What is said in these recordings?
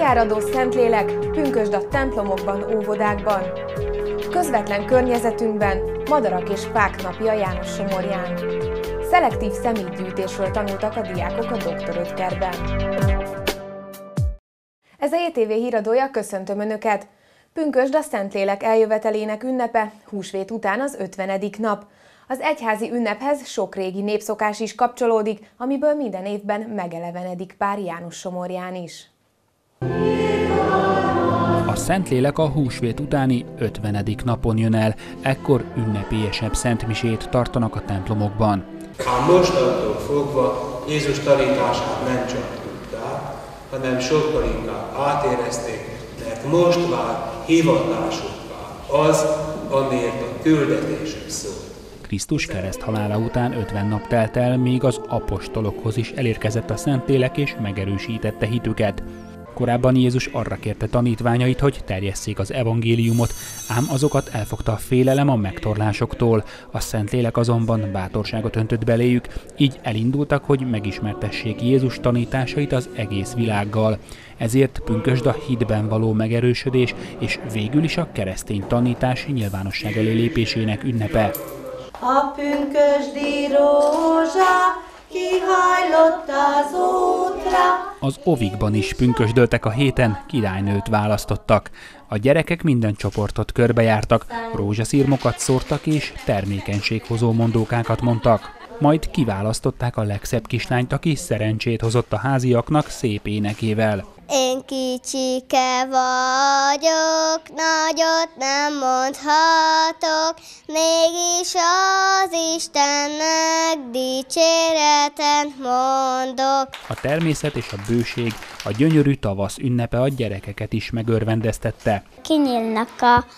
Beáradó Szentlélek, pünkösd a templomokban, óvodákban. Közvetlen környezetünkben madarak és fák napja János-Somorján. Szelektív szemétgyűjtésről tanultak a diákok a Dr. Ötkerben. Ez a JTV híradója, köszöntöm Önöket! Pünkösd a Szentlélek eljövetelének ünnepe, húsvét után az 50. nap. Az egyházi ünnephez sok régi népszokás is kapcsolódik, amiből minden évben megelevenedik pár János-Somorján is. A Szentlélek a húsvét utáni 50. napon jön el, ekkor ünnepélyesebb szentmisét tartanak a templomokban. Ám mostantól fogva Jézus tanítását nem csak tudták, hanem sokkal inkább átérezték, mert most már hivatásukká az, amiért a küldetésük szól. Krisztus kereszthalála után 50 nap telt el, míg az apostolokhoz is elérkezett a Szentlélek és megerősítette hitüket. Korábban Jézus arra kérte tanítványait, hogy terjesszék az evangéliumot, ám azokat elfogta a félelem a megtorlásoktól. A Szentlélek azonban bátorságot öntött beléjük, így elindultak, hogy megismertessék Jézus tanításait az egész világgal. Ezért pünkösd a hitben való megerősödés, és végül is a keresztény tanítás nyilvánosság elé lépésének ünnepe. A pünkösdi rózsa kihajlott az útra. Az ovikban is pünkösdöltek a héten, királynőt választottak. A gyerekek minden csoportot körbejártak, rózsaszirmokat szórtak és termékenységhozó mondókákat mondtak. Majd kiválasztották a legszebb kislányt, aki szerencsét hozott a háziaknak szép énekével. Én kicsike vagyok, nagyot nem mondhatok, mégis az Istennek dicséretet mondok. A természet és a bőség, a gyönyörű tavasz ünnepe a gyerekeket is megörvendeztette. Kinyílnak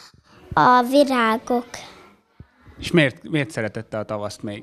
a virágok. És miért szeretette a tavaszt még?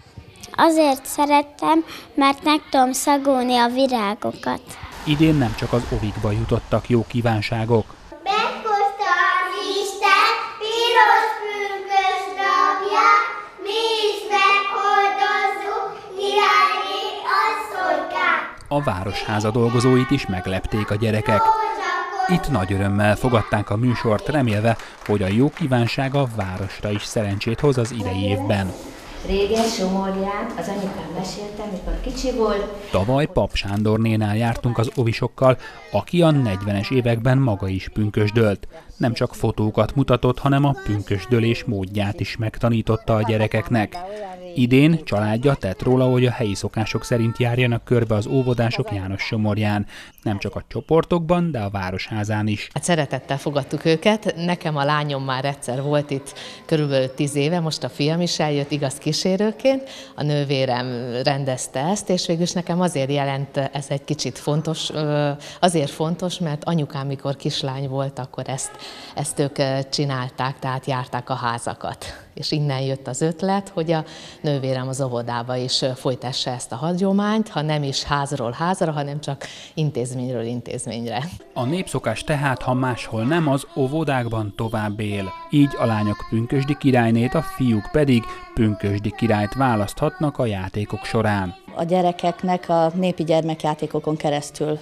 Azért szerettem, mert meg tudom szagolni a virágokat. Idén nem csak az ovikba jutottak jó kívánságok. Meghozta az Isten piros pünkösd napját, mi is meghordozzuk királyné asszonykát. A városháza dolgozóit is meglepték a gyerekek. Itt nagy örömmel fogadták a műsort, remélve, hogy a jó kívánság a városra is szerencsét hoz az idei évben. Régen Somorján, az anyukám mesélte, mikor kicsi volt. Tavaly Pap Sándornénál jártunk az ovisokkal, aki a 40-es években maga is pünkösdölt. Nem csak fotókat mutatott, hanem a pünkösdölés módját is megtanította a gyerekeknek. Idén családja tett róla, hogy a helyi szokások szerint járjanak körbe az óvodások János-Somorján. Nem csak a csoportokban, de a városházán is. Hát szeretettel fogadtuk őket. Nekem a lányom már egyszer volt itt körülbelül 10 éve, most a fiam is eljött, igaz, kísérőként. A nővérem rendezte ezt, és végülis nekem azért jelent ez egy kicsit fontos, azért fontos, mert anyukám, mikor kislány volt, akkor ezt ők csinálták, tehát járták a házakat. És innen jött az ötlet, hogy a nővérem az óvodába is folytassa ezt a hagyományt, ha nem is házról házra, hanem csak intézményről intézményre. A népszokás tehát, ha máshol nem, az óvodákban tovább él. Így a lányok pünkösdi királynét, a fiúk pedig pünkösdi királyt választhatnak a játékok során. A gyerekeknek a népi gyermekjátékokon keresztül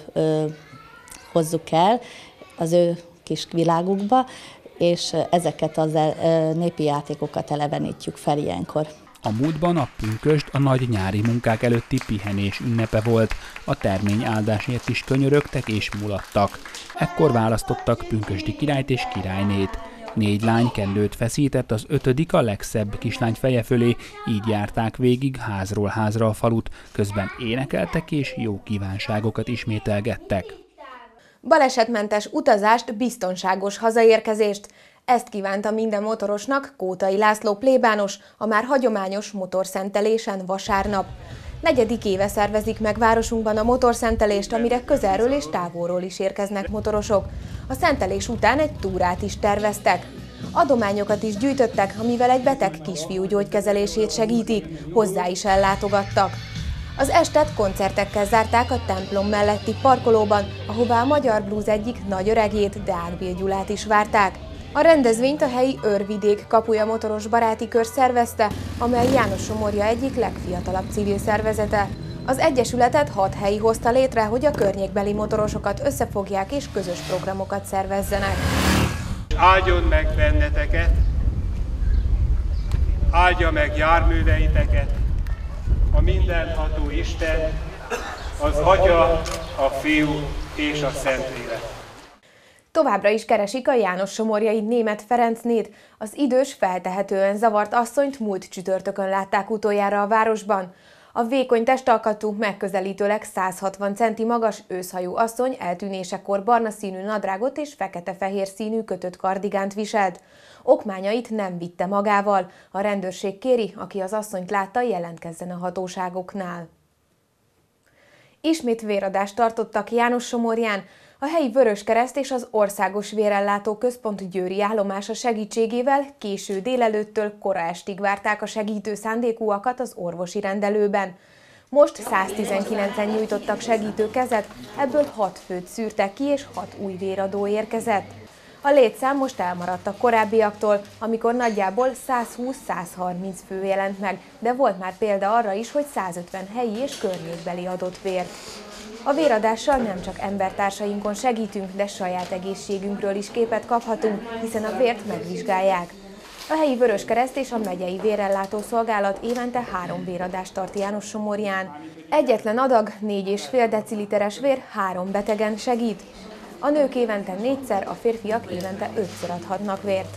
hozzuk el az ő kis világukba, és ezeket a népi játékokat elevenítjük fel ilyenkor. A múltban a pünkösd a nagy nyári munkák előtti pihenés ünnepe volt, a terményáldásért is könyörögtek és mulattak. Ekkor választottak pünkösdi királyt és királynét. 4 lány kendőt feszített, az 5. a legszebb kislány feje fölé, így járták végig házról házra a falut, közben énekeltek és jó kívánságokat ismételgettek. Balesetmentes utazást, biztonságos hazaérkezést. Ezt kívánta minden motorosnak Kótai László plébános a már hagyományos motorszentelésen vasárnap. 4. éve szervezik meg városunkban a motorszentelést, amire közelről és távolról is érkeznek motorosok. A szentelés után egy túrát is terveztek. Adományokat is gyűjtöttek, amivel egy beteg kisfiú gyógykezelését segítik, hozzá is ellátogattak. Az estet koncertekkel zárták a templom melletti parkolóban, ahová a Magyar Blues egyik nagy öregjét, Deák Bél Gyulát is várták. A rendezvényt a helyi Őrvidék Kapuja motoros baráti kör szervezte, amely János-Somorja egyik legfiatalabb civil szervezete. Az egyesületet 6 helyi hozta létre, hogy a környékbeli motorosokat összefogják és közös programokat szervezzenek. Áldjon meg benneteket, áldja meg járműveiteket, a mindenható Isten, az Atya, a Fiú és a Szentlélek. Továbbra is keresik a jánossomorjai Németh Ferencnét. Az idős, feltehetően zavart asszonyt múlt csütörtökön látták utoljára a városban. A vékony testalkatú, megközelítőleg 160 centi magas őszhajú asszony eltűnésekor barna színű nadrágot és fekete-fehér színű kötött kardigánt viselt. Okmányait nem vitte magával. A rendőrség kéri, aki az asszonyt látta, jelentkezzen a hatóságoknál. Ismét véradást tartottak Jánossomorján. A helyi Vöröskereszt és az Országos Vérellátó Központ győri állomása segítségével késő délelőttől kora estig várták a segítő szándékúakat az orvosi rendelőben. Most 119-en nyújtottak segítő kezet, ebből 6 főt szűrtek ki és 6 új véradó érkezett. A létszám most elmaradt a korábbiaktól, amikor nagyjából 120-130 fő jelent meg, de volt már példa arra is, hogy 150 helyi és környékbeli adott vért. A véradással nem csak embertársainkon segítünk, de saját egészségünkről is képet kaphatunk, hiszen a vért megvizsgálják. A helyi Vöröskereszt és a megyei vérellátó szolgálat évente 3 véradást tart Jánossomorján. Egyetlen adag, 4,5 deciliteres vér 3 betegen segít. A nők évente 4-szer, a férfiak évente 5-ször adhatnak vért.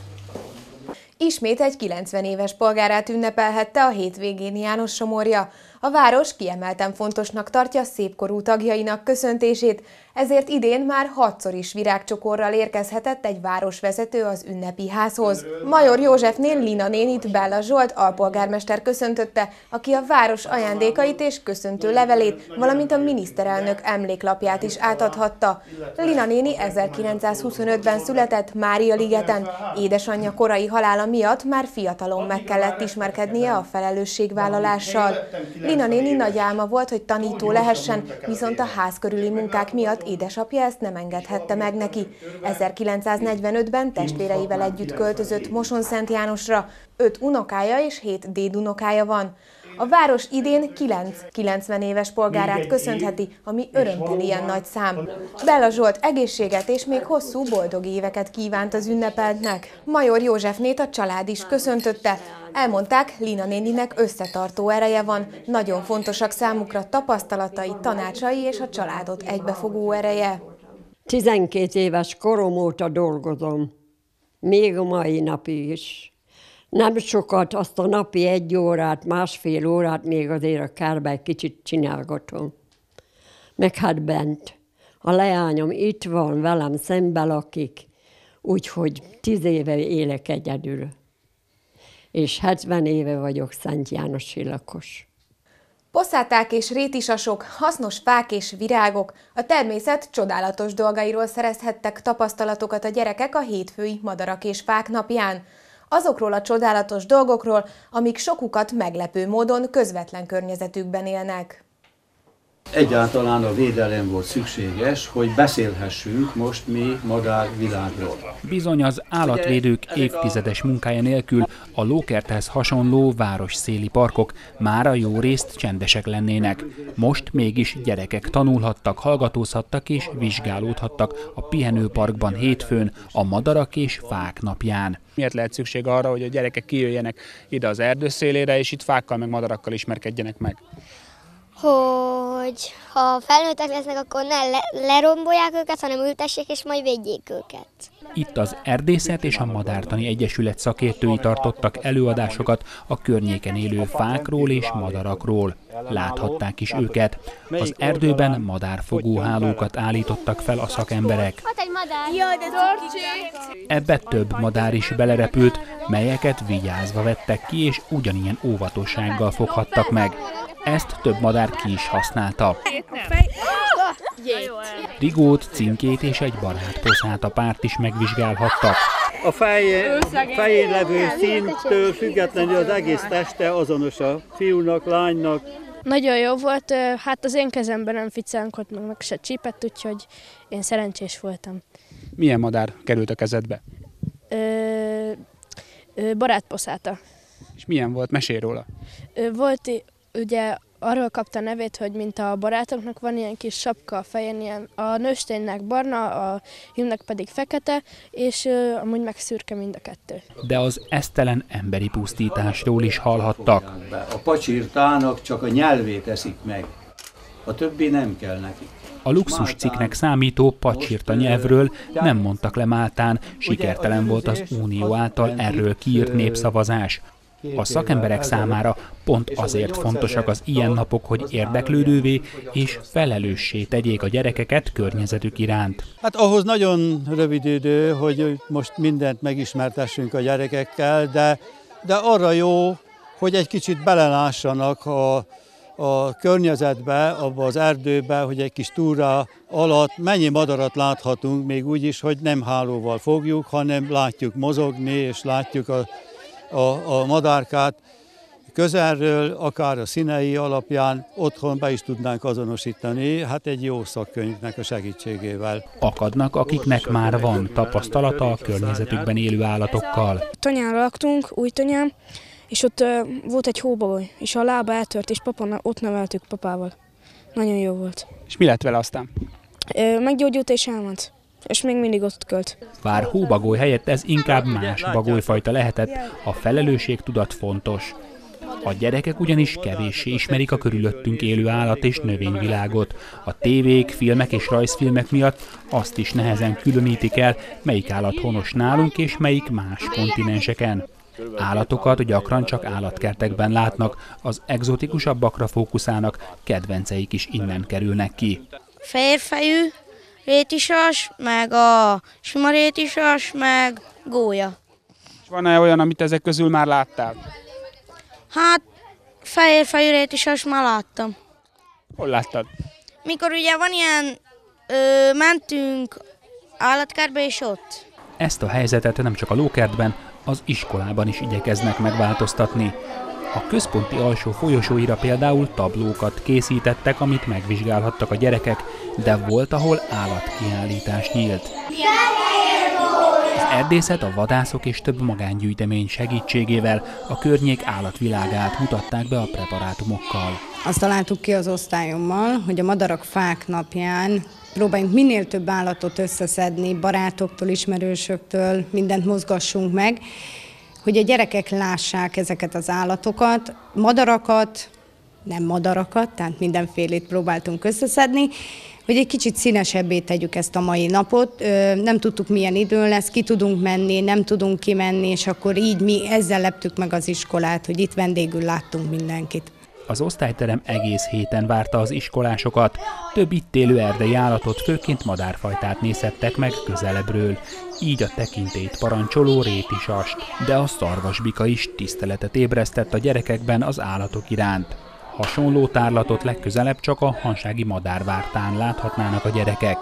Ismét egy 90 éves polgárát ünnepelhette a hétvégén Jánossomorja. A város kiemelten fontosnak tartja szépkorú tagjainak köszöntését, ezért idén már 6-szor is virágcsokorral érkezhetett egy városvezető az ünnepi házhoz. Major Józsefnél Lina nénit Bella Zsolt alpolgármester köszöntötte, aki a város ajándékait és köszöntő levelét, valamint a miniszterelnök emléklapját is átadhatta. Lina néni 1925-ben született Mária-ligeten. Édesanyja korai halála miatt már fiatalon meg kellett ismerkednie a felelősségvállalással. Lina néni nagy álma volt, hogy tanító lehessen, viszont a ház körüli munkák miatt édesapja ezt nem engedhette meg neki. 1945-ben testvéreivel együtt költözött Mosonszent Jánosra, 5 unokája és 7 dédunokája van. A város idén 9 90 éves polgárát köszöntheti, ami örömtelien nagy szám. Bella Zsolt egészséget és még hosszú, boldog éveket kívánt az ünnepeltnek. Major Józsefnét a család is köszöntötte. Elmondták, Lina néninek összetartó ereje van, nagyon fontosak számukra tapasztalatai, tanácsai és a családot egybefogó ereje. 12 éves korom óta dolgozom, még a mai napig is. Nem sokat, azt a napi 1 órát, 1,5 órát még azért a kertben egy kicsit csinálgatom. Meg hát bent. A leányom itt van, velem szembe lakik, úgyhogy 10 éve élek egyedül. És 70 éve vagyok Szent Jánosi lakos. Poszáták és rétisasok, hasznos fák és virágok, a természet csodálatos dolgairól szerezhettek tapasztalatokat a gyerekek a hétfői Madarak és Fák napján. Azokról a csodálatos dolgokról, amik sokukat meglepő módon közvetlen környezetükben élnek. Egyáltalán a védelem volt szükséges, hogy beszélhessünk most mi madárvilágról. Bizony az állatvédők évtizedes munkája nélkül a lókerthez hasonló városszéli parkok mára jó részt csendesek lennének. Most mégis gyerekek tanulhattak, hallgatózhattak és vizsgálódhattak a pihenőparkban hétfőn a Madarak és Fák napján. Miért lehet szükség arra, hogy a gyerekek kijöjjenek ide az erdő szélére, és itt fákkal meg madarakkal ismerkedjenek meg? Hogy ha felnőttek lesznek, akkor ne lerombolják őket, hanem ültessék, és majd védjék őket. Itt az Erdészet és a Madártani Egyesület szakértői tartottak előadásokat a környéken élő fákról és madarakról. Láthatták is őket. Az erdőben madárfogóhálókat állítottak fel a szakemberek. Ebbe több madár is belerepült, melyeket vigyázva vettek ki, és ugyanilyen óvatossággal foghattak meg. Ezt több madár ki is használta. Rigót, címkét és egy barátposzát a párt is megvizsgálhattak. A fején levő színtől függetlenül az egész teste azonos a fiúnak, lánynak. Nagyon jó volt, hát az én kezemben nem ficánkodt, meg se csípett, úgyhogy én szerencsés voltam. Milyen madár került a kezedbe? Barátposzáta. És milyen volt? Mesélj róla. Volt ugye arról kapta a nevét, hogy mint a barátoknak van ilyen kis sapka a fején, ilyen a nősténynek barna, a hímnek pedig fekete, és amúgy meg szürke mind a kettő. De az esztelen emberi pusztításról is hallhattak. A pacsirtának csak a nyelvét eszik meg, a többi nem kell neki. A luxus cikknek számító pacsirta nyelvről nem mondtak le Máltán, sikertelen volt az Unió által erről kiírt népszavazás. A szakemberek számára pont azért fontosak az ilyen napok, hogy érdeklődővé és felelőssé tegyék a gyerekeket környezetük iránt. Hát ahhoz nagyon rövid idő, hogy most mindent megismertessünk a gyerekekkel, de arra jó, hogy egy kicsit belelássanak a környezetbe, abba az erdőbe, hogy egy kis túra alatt mennyi madarat láthatunk, még úgy is, hogy nem hálóval fogjuk, hanem látjuk mozogni, és látjuk a madárkát közelről, akár a színei alapján otthon be is tudnánk azonosítani, hát egy jó szakkönyvnek a segítségével. Akadnak, akiknek már van tapasztalata a környezetükben élő állatokkal. Tanyán laktunk, Újtanyán, és ott volt egy hóbagoly, és a lába eltört, és ott neveltük papával. Nagyon jó volt. És mi lett vele aztán? Meggyógyult és elment. És még mindig ott költ. Bár hóbagoly helyett ez inkább más bagolyfajta lehetett, a felelősségtudat fontos. A gyerekek ugyanis kevéssé ismerik a körülöttünk élő állat- és növényvilágot. A tévék, filmek és rajzfilmek miatt azt is nehezen különítik el, melyik állat honos nálunk és melyik más kontinenseken. Állatokat gyakran csak állatkertekben látnak, az egzotikusabbakra fókuszálnak, kedvenceik is innen kerülnek ki. Fehérfejű rétisas, meg a sima rétisas, meg gólya. És van-e olyan, amit ezek közül már láttál? Hát, fehérfejű rétisas már láttam. Hol láttad? Mikor ugye van ilyen, mentünk állatkertbe és ott. Ezt a helyzetet nem csak a lókertben, az iskolában is igyekeznek megváltoztatni. A központi alsó folyosóira például tablókat készítettek, amit megvizsgálhattak a gyerekek, de volt, ahol állatkiállítás nyílt. Az erdészet, a vadászok és több magángyűjtemény segítségével a környék állatvilágát mutatták be a preparátumokkal. Azt találtuk ki az osztályommal, hogy a Madarak Fák napján próbáljunk minél több állatot összeszedni, barátoktól, ismerősöktől, mindent mozgassunk meg, hogy a gyerekek lássák ezeket az állatokat, madarakat, nem madarakat, tehát mindenfélét próbáltunk összeszedni, hogy egy kicsit színesebbé tegyük ezt a mai napot. Nem tudtuk, milyen idő lesz, ki tudunk menni, nem tudunk kimenni, és akkor így mi ezzel leptük meg az iskolát, hogy itt vendégül láttunk mindenkit. Az osztályterem egész héten várta az iskolásokat. Több itt élő erdei állatot, főként madárfajtát nézhettek meg közelebbről. Így a tekintélyt parancsoló rétisast. De a szarvasbika is tiszteletet ébresztett a gyerekekben az állatok iránt. Hasonló tárlatot legközelebb csak a Hansági Madárvártán láthatnának a gyerekek.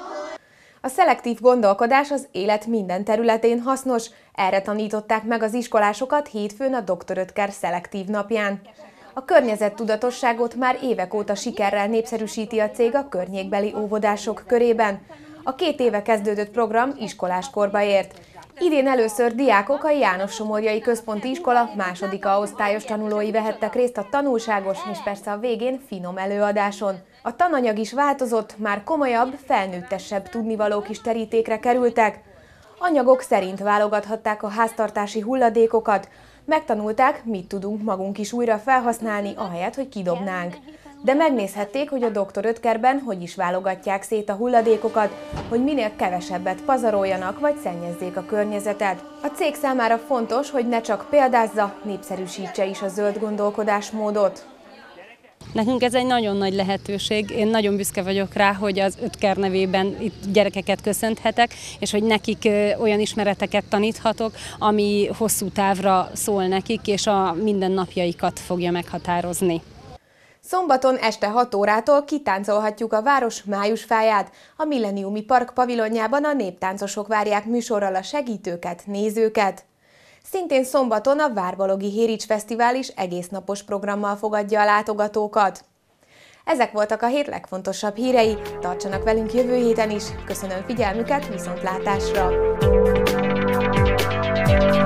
A szelektív gondolkodás az élet minden területén hasznos, erre tanították meg az iskolásokat hétfőn a Dr. Oetker szelektív napján. A környezettudatosságot már évek óta sikerrel népszerűsíti a cég a környékbeli óvodások körében. A 2 éve kezdődött program iskoláskorba ért. Idén először diákok a János-Somorjai Központi Iskola 2. osztályos tanulói vehettek részt a tanulságos és persze a végén finom előadáson. A tananyag is változott, már komolyabb, felnőttesebb tudnivalók is terítékre kerültek. Anyagok szerint válogathatták a háztartási hulladékokat, megtanulták, mit tudunk magunk is újra felhasználni, ahelyett, hogy kidobnánk. De megnézhették, hogy a Dr. Oetkerben hogy is válogatják szét a hulladékokat, hogy minél kevesebbet pazaroljanak vagy szennyezzék a környezetet. A cég számára fontos, hogy ne csak példázza, népszerűsítse is a zöld gondolkodásmódot. Nekünk ez egy nagyon nagy lehetőség. Én nagyon büszke vagyok rá, hogy az Oetker nevében itt gyerekeket köszönhetek, és hogy nekik olyan ismereteket taníthatok, ami hosszú távra szól nekik, és a mindennapjaikat fogja meghatározni. Szombaton este 6 órától kitáncolhatjuk a város májusfáját. A Millenniumi Park pavilonjában a néptáncosok várják műsorral a segítőket, nézőket. Szintén szombaton a Várbaloghi Hérics Fesztivál is egésznapos programmal fogadja a látogatókat. Ezek voltak a hét legfontosabb hírei, tartsanak velünk jövő héten is. Köszönöm figyelmüket, viszontlátásra!